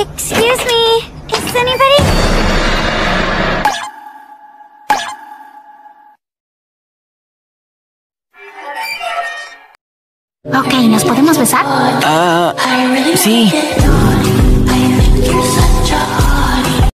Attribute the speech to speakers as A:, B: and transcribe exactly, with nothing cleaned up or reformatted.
A: Excuse me, is anybody?
B: Ok, ¿nos podemos besar?
C: Ah, sí.